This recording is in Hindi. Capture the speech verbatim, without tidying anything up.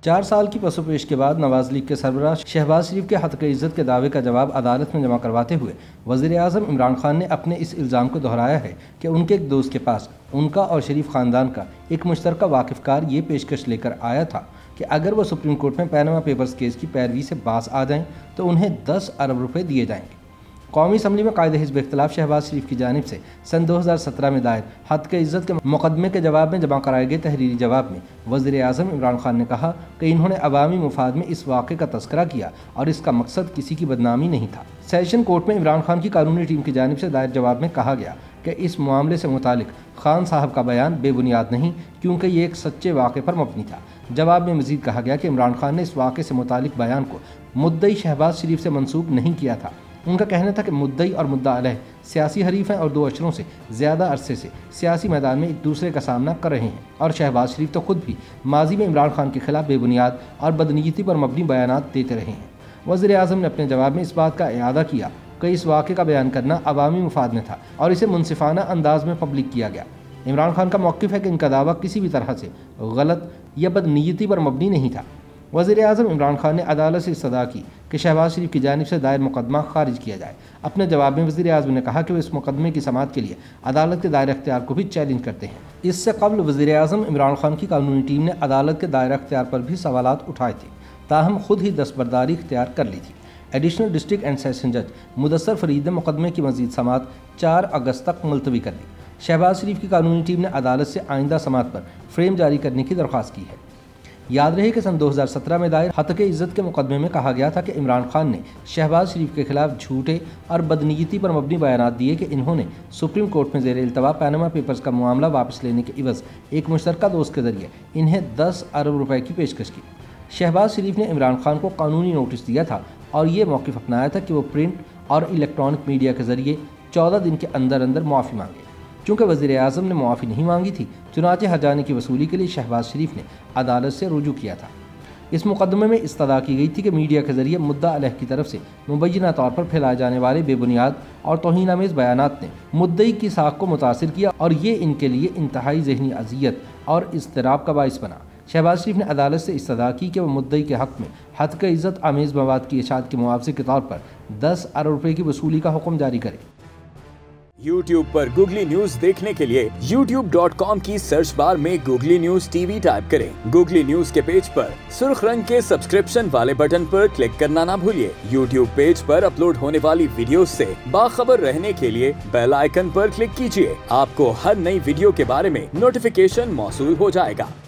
चार साल की पसोपेश के बाद नवाज लीग के सरबराह शहबाज शरीफ के हत्क इज़्ज़त के दावे का जवाब अदालत में जमा करवाते हुए वज़ीर आज़म इमरान खान ने अपने इस इल्ज़ाम को दोहराया है कि उनके एक दोस्त के पास उनका और शरीफ ख़ानदान का एक मुश्तरका वाकिफ़कार ये पेशकश लेकर आया था कि अगर वो सुप्रीम कोर्ट में पैनामा पेपर्स केस की पैरवी से बाज आ जाएँ तो उन्हें दस अरब रुपये दिए जाएंगे। कौमी असम्बली में कायदे हिज़्ब इख्तिलाफ शहबाज शरीफ की जानिब से सन दो हज़ार सत्रह में दायर हत्क इज़्ज़त के मुकदमे के जवाब में जमा कराए गए तहरीरी जवाब में वज़ीर आज़म इमरान खान ने कहा कि इन्होंने अवामी मुफाद में इस वाक़े का तस्करा किया और इसका मकसद किसी की बदनामी नहीं था। सेशन कोर्ट में इमरान खान की कानूनी टीम की जानिब से दायर जवाब में कहा गया कि इस मामले से मुतालिक खान साहब का बयान बेबुनियाद नहीं, क्योंकि ये एक सच्चे वाक़े पर मबनी था। जवाब में मज़ीद कहा गया कि इमरान खान ने इस वाक़े से मुतालिक बयान को मुद्दई शहबाज शरीफ से मंसूब नहीं किया था। उनका कहना था कि मुद्दई और मुद्दा अलह सियासी हरीफ हैं और दो अशरों से ज़्यादा अरसे से सियासी मैदान में एक दूसरे का सामना कर रहे हैं और शहबाज शरीफ तो खुद भी माजी में इमरान खान के खिलाफ बेबुनियाद और बदनीयती पर मबनी बयानात देते रहे हैं। वज़ीर आज़म ने अपने जवाब में इस बात का इआदा किया कि इस वाक़े का बयान करना अवामी मुफाद में था और इसे मुनसिफाना अंदाज में पब्लिक किया गया। इमरान खान का मौक़िफ़ है कि इनका दावा किसी भी तरह से गलत या बदनीयती पर मबनी नहीं था। वज़ीर आज़म इमरान खान ने अदालत से इस्तदा की कि शहबाज शरीफ की जानिब से दायर मुकदमा खारिज किया जाए। अपने जवाब में वज़ीर आज़म ने कहा कि वो इस मुकदमे की समाअत के लिए अदालत के दायरा इख्तियार को भी चैलेंज करते हैं। इससे कबल वज़ीर आज़म इमरान खान की कानूनी टीम ने अदालत के दायरा इख्तियार पर भी सवालात उठाए थे, ताहम खुद ही दस्तबरदारी इख्तियार कर ली थी। एडिशनल डिस्ट्रिक्ट एंड सेशन जज मुदस्सर फरीद ने मुकदमे की मज़ीद समाअत चार अगस्त तक मुलतवी कर दी। शहबाज शरीफ की कानूनी टीम ने अदालत से आइंदा समाअत पर फ्रेम जारी करने की दरख्वास्त की है। याद रहे कि सन दो हज़ार सत्रह में दायर हत्क इज़्ज़त के मुकदमे में कहा गया था कि इमरान खान ने शहबाज शरीफ के खिलाफ झूठे और बदनीयती पर मबनी बयानात दिए कि इन्होंने सुप्रीम कोर्ट में ज़ेर इल्तवा पैनामा पेपर्स का मामला वापस लेने के इवज़ एक मुश्तरका दोस्त के जरिए इन्हें दस अरब रुपए की पेशकश की। शहबाज शरीफ ने इमरान खान को कानूनी नोटिस दिया था और ये मौक़िफ़ अपनाया था कि वो प्रिंट और इलेक्ट्रॉनिक मीडिया के जरिए चौदह दिन के अंदर अंदर मुआफ़ी मांगे। चूँकि वज़ीर आज़म ने मुआफ़ी नहीं मांगी थी, चुनाचे हर्जाने की वसूली के लिए शहबाज शरीफ ने अदालत से रुजू किया था। इस मुकदमे में इस्तदा की गई थी कि मीडिया के जरिए मुद्दा अलह की तरफ से मुबैना तौर पर फैलाए जाने वाले बेबुनियाद और तौहीनामेज़ बयानात ने मुद्दई की साख को मुतासिर किया और ये इनके लिए इंतहाई ज़हनी अजियत और इज़्तिराब का बाइस बना। शहबाज शरीफ ने अदालत से इस्तदा की कि वह मुद्दई के हक़ में हत्क इज़्ज़त आमेज़ मवाद की इशाअत के मुआवजे के तौर पर दस अरब रुपये की वसूली का हुक्म जारी करे। यूट्यूब पर गूगली न्यूज देखने के लिए यूट्यूब डॉट कॉम की सर्च बार में गूगली न्यूज टीवी टाइप करें। गूगली न्यूज के पेज पर सुर्ख रंग के सब्सक्रिप्शन वाले बटन पर क्लिक करना ना भूलिए। यूट्यूब पेज पर अपलोड होने वाली वीडियोस से बाखबर रहने के लिए बेल आइकन पर क्लिक कीजिए। आपको हर नई वीडियो के बारे में नोटिफिकेशन मौसूल हो जाएगा।